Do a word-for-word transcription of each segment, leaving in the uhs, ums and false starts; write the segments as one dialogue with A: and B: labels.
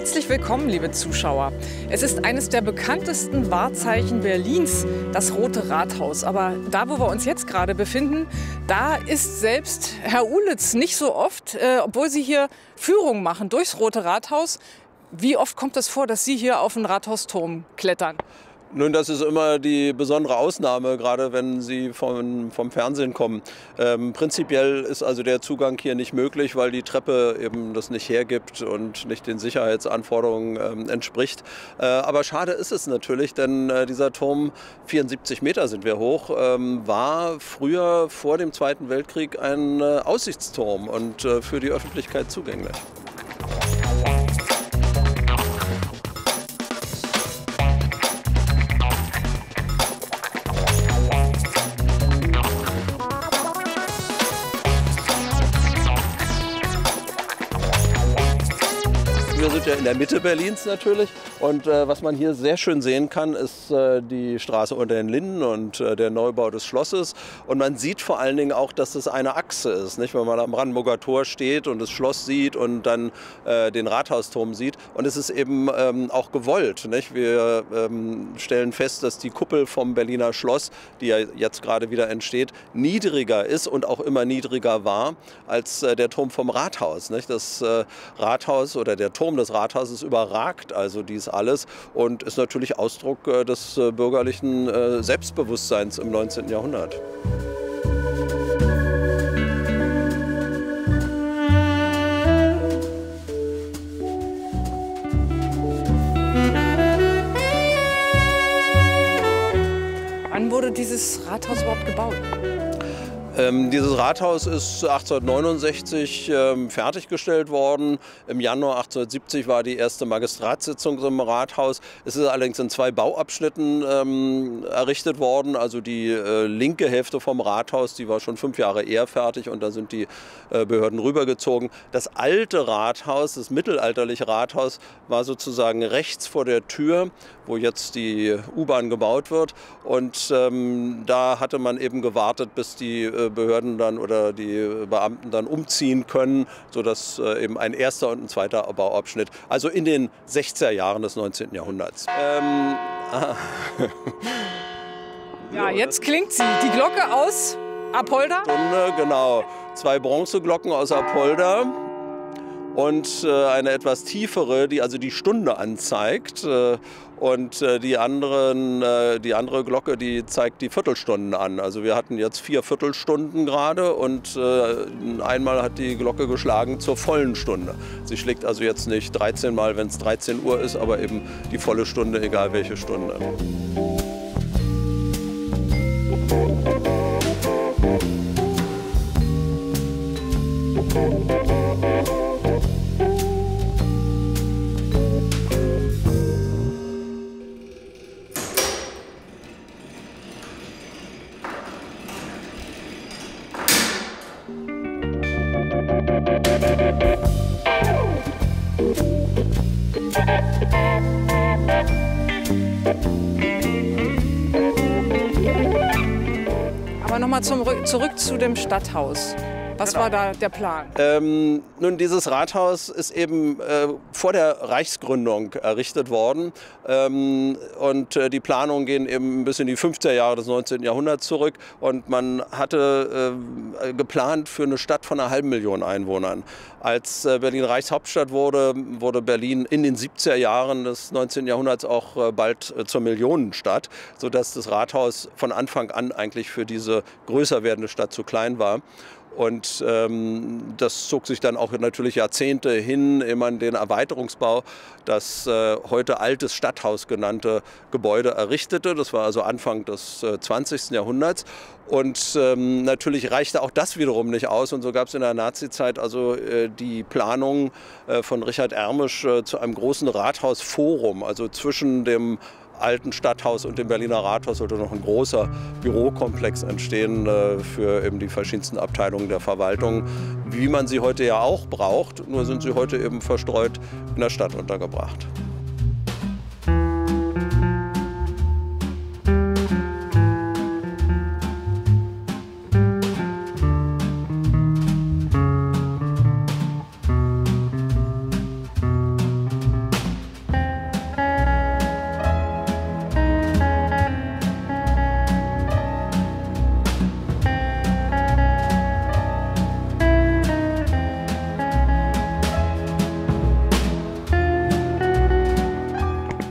A: Herzlich willkommen, liebe Zuschauer. Es ist eines der bekanntesten Wahrzeichen Berlins, das Rote Rathaus. Aber da, wo wir uns jetzt gerade befinden, da ist selbst Herr Uhlitz nicht so oft, äh, obwohl Sie hier Führungen machen durchs Rote Rathaus. Wie oft kommt es vor, dass Sie hier auf den Rathausturm klettern?
B: Nun, das ist immer die besondere Ausnahme, gerade wenn Sie vom, vom Fernsehen kommen. Ähm, prinzipiell ist also der Zugang hier nicht möglich, weil die Treppe eben das nicht hergibt und nicht den Sicherheitsanforderungen ähm, entspricht. Äh, aber schade ist es natürlich, denn äh, dieser Turm, vierundsiebzig Meter sind wir hoch, ähm, war früher vor dem Zweiten Weltkrieg ein äh, Aussichtsturm und äh, für die Öffentlichkeit zugänglich. Wir sind ja in der Mitte Berlins natürlich und äh, was man hier sehr schön sehen kann, ist äh, die Straße unter den Linden und äh, der Neubau des Schlosses. Und man sieht vor allen Dingen auch, dass es eine Achse ist, nicht? Wenn man am Brandenburger Tor steht und das Schloss sieht und dann äh, den Rathausturm sieht. Und es ist eben ähm, auch gewollt, nicht? Wir ähm, stellen fest, dass die Kuppel vom Berliner Schloss, die ja jetzt gerade wieder entsteht, niedriger ist und auch immer niedriger war als äh, der Turm vom Rathaus, nicht? Das äh, Rathaus oder der Turm des Rathauses überragt also dies alles und ist natürlich Ausdruck äh, des äh, bürgerlichen äh, Selbstbewusstseins im neunzehnten Jahrhundert.
A: Wann wurde dieses Rathaus überhaupt gebaut?
B: Ähm, dieses Rathaus ist achtzehnhundertneunundsechzig ähm, fertiggestellt worden. Im Januar achtzehnhundertsiebzig war die erste Magistratssitzung im Rathaus. Es ist allerdings in zwei Bauabschnitten ähm, errichtet worden. Also die äh, linke Hälfte vom Rathaus, die war schon fünf Jahre eher fertig und da sind die äh, Behörden rübergezogen. Das alte Rathaus, das mittelalterliche Rathaus, war sozusagen rechts vor der Tür, wo jetzt die U-Bahn gebaut wird. Und ähm, da hatte man eben gewartet, bis die äh, Behörden dann oder die Beamten dann umziehen können, sodass äh, eben ein erster und ein zweiter Bauabschnitt, also in den sechziger Jahren des neunzehnten Jahrhunderts. Ähm,
A: ja, jetzt klingt sie. Die Glocke aus Apolda?
B: Stunde, genau. Zwei Bronzeglocken aus Apolda. Und äh, eine etwas tiefere, die also die Stunde anzeigt. Äh, und äh, die, anderen, äh, die andere Glocke, die zeigt die Viertelstunden an. Also wir hatten jetzt vier Viertelstunden gerade und äh, einmal hat die Glocke geschlagen zur vollen Stunde. Sie schlägt also jetzt nicht dreizehn Mal, wenn es dreizehn Uhr ist, aber eben die volle Stunde, egal welche Stunde.
A: Aber nochmal zurück zu dem Stadthaus. Was
B: Genau.
A: war da der Plan?
B: Ähm, nun, dieses Rathaus ist eben äh, vor der Reichsgründung errichtet worden. Ähm, und äh, die Planungen gehen eben bis in die fünfziger Jahre des neunzehnten Jahrhunderts zurück. Und man hatte äh, geplant für eine Stadt von einer halben Million Einwohnern. Als äh, Berlin Reichshauptstadt wurde, wurde Berlin in den siebziger Jahren des neunzehnten Jahrhunderts auch äh, bald äh, zur Millionenstadt, sodass das Rathaus von Anfang an eigentlich für diese größer werdende Stadt zu klein war. Und ähm, das zog sich dann auch natürlich Jahrzehnte hin, ehe man den Erweiterungsbau, das äh, heute altes Stadthaus genannte Gebäude errichtete. Das war also Anfang des äh, zwanzigsten Jahrhunderts. Und ähm, natürlich reichte auch das wiederum nicht aus. Und so gab es in der Nazizeit also äh, die Planung äh, von Richard Ermisch äh, zu einem großen Rathausforum, also zwischen dem alten Stadthaus und dem Berliner Rathaus sollte noch ein großer Bürokomplex entstehen äh, für eben die verschiedensten Abteilungen der Verwaltung, wie man sie heute ja auch braucht, nur sind sie heute eben verstreut in der Stadt untergebracht.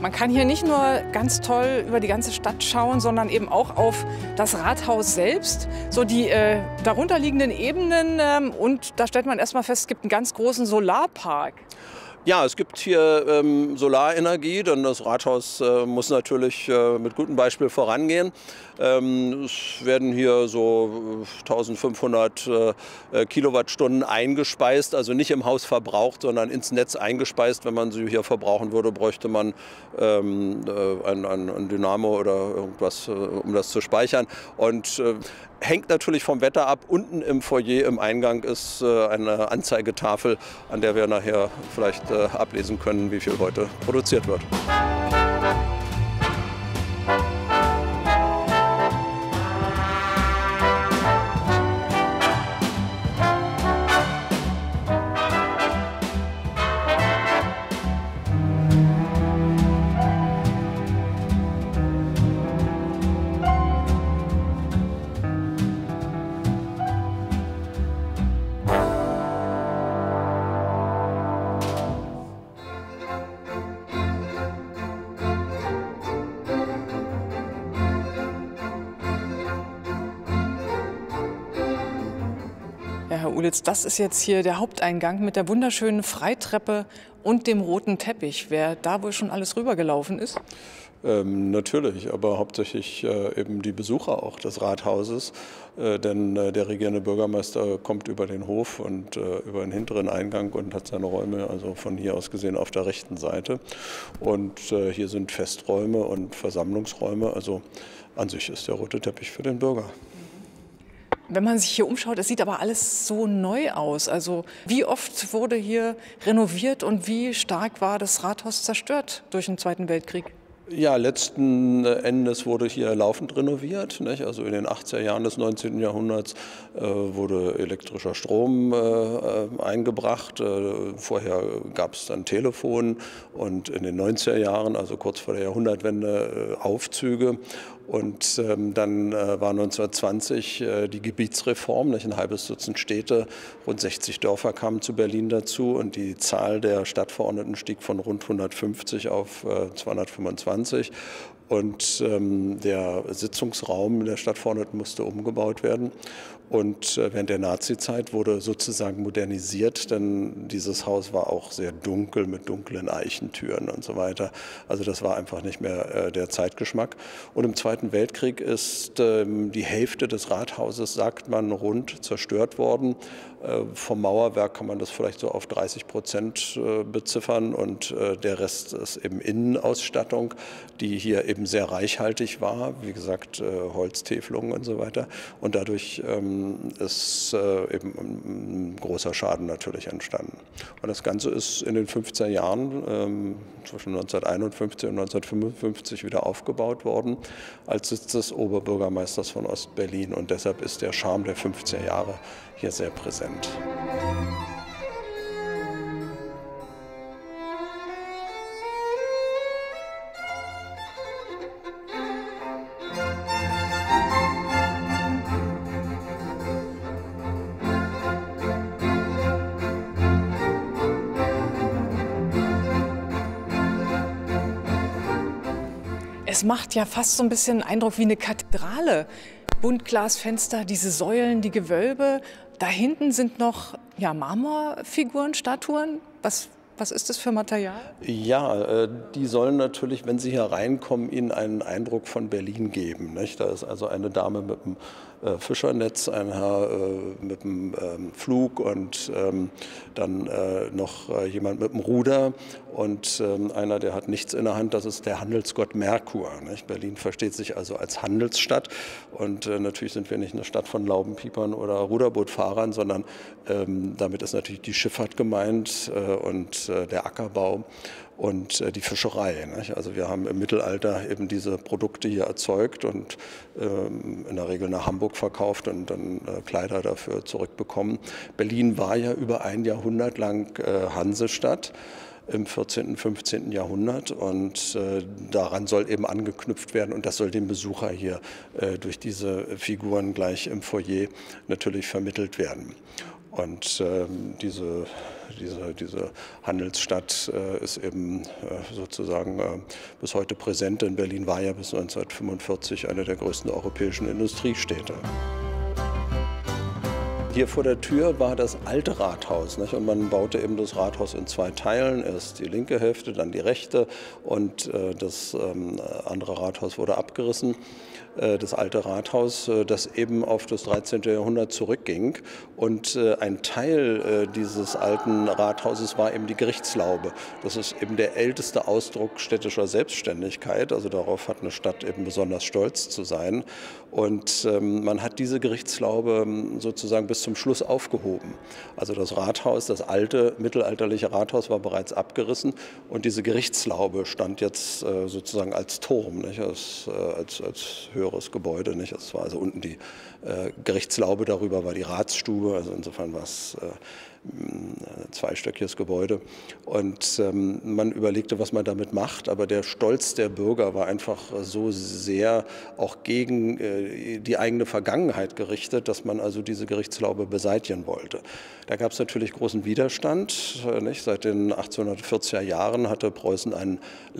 A: Man kann hier nicht nur ganz toll über die ganze Stadt schauen, sondern eben auch auf das Rathaus selbst, so die äh, darunterliegenden Ebenen. Ähm, und da stellt man erstmal fest, es gibt einen ganz großen Solarpark.
B: Ja, es gibt hier ähm, Solarenergie, denn das Rathaus äh, muss natürlich äh, mit gutem Beispiel vorangehen. Ähm, es werden hier so eintausendfünfhundert äh, Kilowattstunden eingespeist, also nicht im Haus verbraucht, sondern ins Netz eingespeist. Wenn man sie hier verbrauchen würde, bräuchte man ähm, äh, ein, ein, ein Dynamo oder irgendwas, äh, um das zu speichern. Und äh, hängt natürlich vom Wetter ab. Unten im Foyer im Eingang ist äh, eine Anzeigetafel, an der wir nachher vielleicht äh, ablesen können, wie viel heute produziert wird.
A: Ja, Herr Uhlitz, das ist jetzt hier der Haupteingang mit der wunderschönen Freitreppe und dem roten Teppich. Wer da wohl schon alles rübergelaufen ist?
B: Ähm, natürlich, aber hauptsächlich äh, eben die Besucher auch des Rathauses, äh, denn äh, der regierende Bürgermeister kommt über den Hof und äh, über den hinteren Eingang und hat seine Räume, also von hier aus gesehen, auf der rechten Seite. Und äh, hier sind Festräume und Versammlungsräume, also an sich ist der rote Teppich für den Bürger.
A: Wenn man sich hier umschaut, es sieht aber alles so neu aus. Also wie oft wurde hier renoviert und wie stark war das Rathaus zerstört durch den Zweiten Weltkrieg?
B: Ja, letzten Endes wurde hier laufend renoviert. Nicht? Also in den achtziger Jahren des neunzehnten Jahrhunderts äh, wurde elektrischer Strom äh, eingebracht. Äh, vorher gab es dann Telefon und in den neunziger Jahren, also kurz vor der Jahrhundertwende, äh, Aufzüge. Und ähm, dann äh, war neunzehnhundertzwanzig äh, die Gebietsreform, nicht? Ein halbes Dutzend Städte, rund sechzig Dörfer kamen zu Berlin dazu und die Zahl der Stadtverordneten stieg von rund hundertfünfzig auf äh, zweihundertfünfundzwanzig. Und ähm, der Sitzungsraum der Stadtverordneten musste umgebaut werden. Und äh, während der Nazizeit wurde sozusagen modernisiert, denn dieses Haus war auch sehr dunkel mit dunklen Eichentüren und so weiter. Also das war einfach nicht mehr äh, der Zeitgeschmack. Und im Zweiten Weltkrieg ist ähm, die Hälfte des Rathauses, sagt man, rund zerstört worden. Äh, vom Mauerwerk kann man das vielleicht so auf dreißig Prozent äh, beziffern und äh, der Rest ist eben Innenausstattung, die hier eben sehr reichhaltig war, wie gesagt, äh, Holztäfelungen und so weiter. Und dadurch ähm, ist äh, eben ein großer Schaden natürlich entstanden. Und das Ganze ist in den fünfziger Jahren, ähm, zwischen neunzehnhunderteinundfünfzig und neunzehnhundertfünfundfünfzig, wieder aufgebaut worden, als Sitz des Oberbürgermeisters von Ostberlin. Und deshalb ist der Charme der fünfziger Jahre hier sehr präsent.
A: Es macht ja fast so ein bisschen Eindruck wie eine Kathedrale. Buntglasfenster, diese Säulen, die Gewölbe. Da hinten sind noch ja, Marmorfiguren, Statuen. Was, was ist das für Material?
B: Ja, äh, die sollen natürlich, wenn Sie hier reinkommen, Ihnen einen Eindruck von Berlin geben. Nicht? Da ist also eine Dame mit einem äh, Fischernetz, ein Herr äh, mit einem ähm, Flug und ähm, dann äh, noch äh, jemand mit einem Ruder und ähm, einer, der hat nichts in der Hand, das ist der Handelsgott Merkur. Nicht? Berlin versteht sich also als Handelsstadt und äh, natürlich sind wir nicht eine Stadt von Laubenpiepern oder Ruderbootfahrern, sondern ähm, damit ist natürlich die Schifffahrt gemeint äh, und äh, der Ackerbau und äh, die Fischerei. Nicht? Also wir haben im Mittelalter eben diese Produkte hier erzeugt und ähm, in der Regel nach Hamburg verkauft und dann äh, Kleider dafür zurückbekommen. Berlin war ja über ein Jahrhundert lang äh, Hansestadt im vierzehnten, fünfzehnten Jahrhundert und äh, daran soll eben angeknüpft werden und das soll dem Besucher hier äh, durch diese Figuren gleich im Foyer natürlich vermittelt werden. Und ähm, diese, diese, diese Handelsstadt äh, ist eben äh, sozusagen äh, bis heute präsent, denn Berlin war ja bis neunzehnhundertfünfundvierzig eine der größten europäischen Industriestädte. Hier vor der Tür war das alte Rathaus, nicht? Und man baute eben das Rathaus in zwei Teilen, erst die linke Hälfte, dann die rechte, und äh, das ähm, andere Rathaus wurde abgerissen. Äh, das alte Rathaus, äh, das eben auf das dreizehnte Jahrhundert zurückging, und äh, ein Teil äh, dieses alten Rathauses war eben die Gerichtslaube. Das ist eben der älteste Ausdruck städtischer Selbstständigkeit, also darauf hat eine Stadt eben besonders stolz zu sein, und ähm, man hat diese Gerichtslaube sozusagen bis zum Schluss aufgehoben. Also das Rathaus, das alte mittelalterliche Rathaus, war bereits abgerissen, und diese Gerichtslaube stand jetzt äh, sozusagen als Turm, nicht? Als, äh, als, als höheres Gebäude. Nicht? Das war also unten die äh, Gerichtslaube, darüber war die Ratsstube, also insofern war es äh, ein zweistöckiges Gebäude. Und ähm, man überlegte, was man damit macht, aber der Stolz der Bürger war einfach so sehr auch gegen äh, die eigene Vergangenheit gerichtet, dass man also diese Gerichtslaube beseitigen wollte. Da gab es natürlich großen Widerstand. Äh, nicht? Seit den achtzehnhundertvierziger Jahren hatte Preußen einen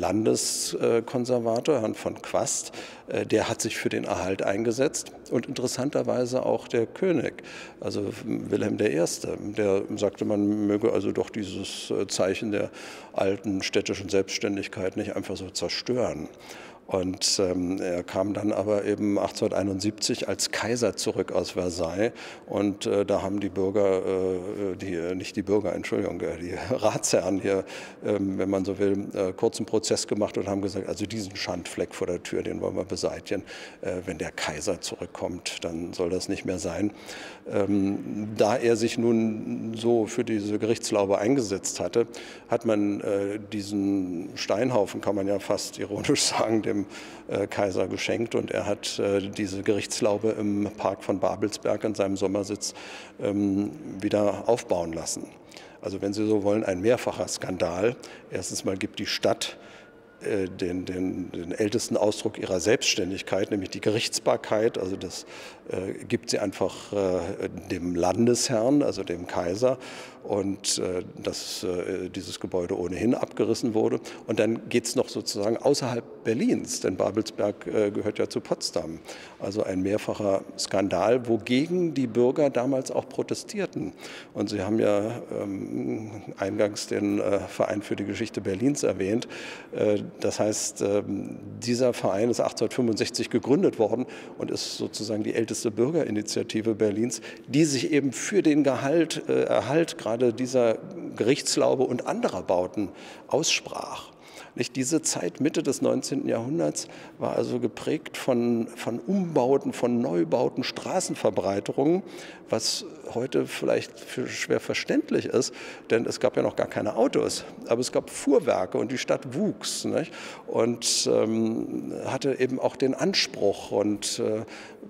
B: Landeskonservator, Herrn von Quast, äh, der hat sich für den Erhalt eingesetzt, und interessanterweise auch der König, also Wilhelm der Erste, der sagte, man möge also doch dieses Zeichen der alten städtischen Selbstständigkeit nicht einfach so zerstören. Und ähm, er kam dann aber eben achtzehnhunderteinundsiebzig als Kaiser zurück aus Versailles, und äh, da haben die Bürger, äh, die, nicht die Bürger, Entschuldigung, die Ratsherren hier, äh, wenn man so will, äh, kurzen Prozess gemacht und haben gesagt, also diesen Schandfleck vor der Tür, den wollen wir beseitigen. Äh, wenn der Kaiser zurückkommt, dann soll das nicht mehr sein. Ähm, da er sich nun so für diese Gerichtslaube eingesetzt hatte, hat man äh, diesen Steinhaufen, kann man ja fast ironisch sagen, dem Kaiser geschenkt, und er hat äh, diese Gerichtslaube im Park von Babelsberg in seinem Sommersitz ähm, wieder aufbauen lassen. Also wenn Sie so wollen, ein mehrfacher Skandal. Erstens mal gibt die Stadt äh, den, den, den ältesten Ausdruck ihrer Selbstständigkeit, nämlich die Gerichtsbarkeit. Also das äh, gibt sie einfach äh, dem Landesherrn, also dem Kaiser, und äh, dass äh, dieses Gebäude ohnehin abgerissen wurde. Und dann geht es noch sozusagen außerhalb Berlins, denn Babelsberg äh, gehört ja zu Potsdam. Also ein mehrfacher Skandal, wogegen die Bürger damals auch protestierten. Und Sie haben ja ähm, eingangs den äh, Verein für die Geschichte Berlins erwähnt. Äh, das heißt, äh, dieser Verein ist achtzehnhundertfünfundsechzig gegründet worden und ist sozusagen die älteste Bürgerinitiative Berlins, die sich eben für den Gehalt, äh, Erhalt gerade dieser Gerichtslaube und anderer Bauten aussprach. Nicht? Diese Zeit, Mitte des neunzehnten Jahrhunderts, war also geprägt von, von Umbauten, von Neubauten, Straßenverbreiterungen, was heute vielleicht für schwer verständlich ist, denn es gab ja noch gar keine Autos, aber es gab Fuhrwerke, und die Stadt wuchs, nicht? Und ähm, hatte eben auch den Anspruch, und äh,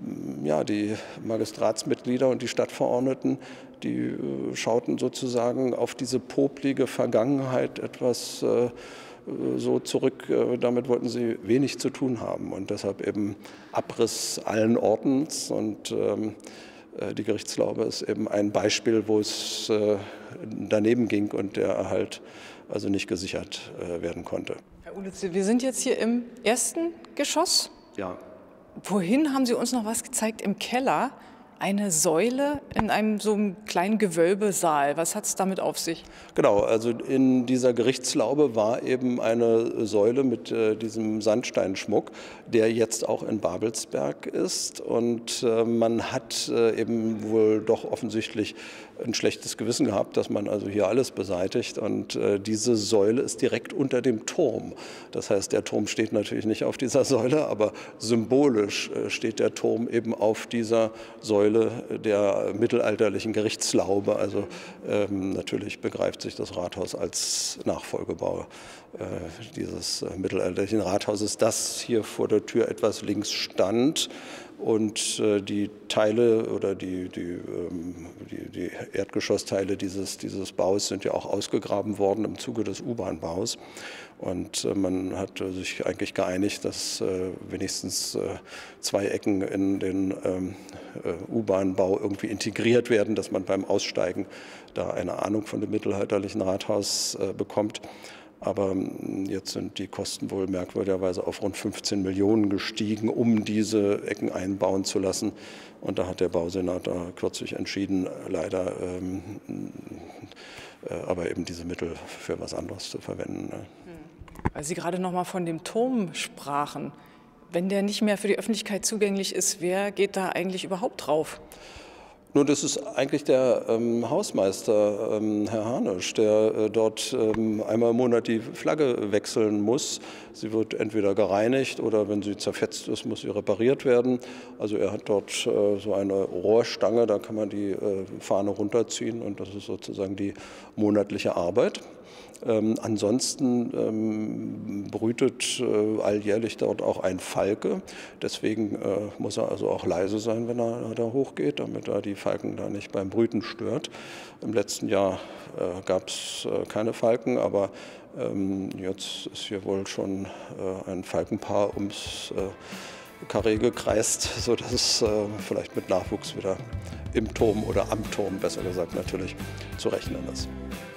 B: ja, die Magistratsmitglieder und die Stadtverordneten, die äh, schauten sozusagen auf diese poplige Vergangenheit etwas äh, so zurück, damit wollten sie wenig zu tun haben, und deshalb eben Abriss allen Ordens, und ähm, die Gerichtslaube ist eben ein Beispiel, wo es äh, daneben ging und der Erhalt also nicht gesichert äh, werden konnte.
A: Herr Ulitz, wir sind jetzt hier im ersten Geschoss.
B: Ja.
A: Wohin haben Sie uns noch was gezeigt? Im Keller eine Säule in einem so einem kleinen Gewölbesaal. Was hat es damit auf sich?
B: Genau, also in dieser Gerichtslaube war eben eine Säule mit äh, diesem Sandsteinschmuck, der jetzt auch in Babelsberg ist. Und äh, man hat äh, eben wohl doch offensichtlich ein schlechtes Gewissen gehabt, dass man also hier alles beseitigt. Und äh, diese Säule ist direkt unter dem Turm. Das heißt, der Turm steht natürlich nicht auf dieser Säule, aber symbolisch äh, steht der Turm eben auf dieser Säule der mittelalterlichen Gerichtslaube. Also ähm, natürlich begreift sich das Rathaus als Nachfolgebau äh, dieses äh, mittelalterlichen Rathauses, das hier vor der Tür etwas links stand. Und äh, die Teile oder die, die, ähm, die, die Erdgeschossteile dieses, dieses Baus sind ja auch ausgegraben worden im Zuge des U-Bahn-Baus. Und äh, man hat äh, sich eigentlich geeinigt, dass äh, wenigstens äh, zwei Ecken in den ähm, äh, U-Bahn-Bau irgendwie integriert werden, dass man beim Aussteigen da eine Ahnung von dem mittelalterlichen Rathaus äh, bekommt. Aber jetzt sind die Kosten wohl merkwürdigerweise auf rund fünfzehn Millionen gestiegen, um diese Ecken einbauen zu lassen. Und da hat der Bausenat da kürzlich entschieden, leider ähm, äh, aber eben diese Mittel für was anderes zu verwenden. Ne?
A: Weil Sie gerade noch mal von dem Turm sprachen. Wenn der nicht mehr für die Öffentlichkeit zugänglich ist, wer geht da eigentlich überhaupt drauf?
B: Nun, das ist eigentlich der ähm, Hausmeister, ähm, Herr Harnisch, der äh, dort ähm, einmal im Monat die Flagge wechseln muss. Sie wird entweder gereinigt oder, wenn sie zerfetzt ist, muss sie repariert werden. Also er hat dort äh, so eine Rohrstange, da kann man die äh, Fahne runterziehen und das ist sozusagen die monatliche Arbeit. Ähm, ansonsten ähm, brütet äh, alljährlich dort auch ein Falke. Deswegen äh, muss er also auch leise sein, wenn er da hochgeht, damit er die Falken da nicht beim Brüten stört. Im letzten Jahr äh, gab es äh, keine Falken, aber ähm, jetzt ist hier wohl schon äh, ein Falkenpaar ums äh, Karree gekreist, sodass es äh, vielleicht mit Nachwuchs wieder im Turm oder am Turm, besser gesagt natürlich, zu rechnen ist.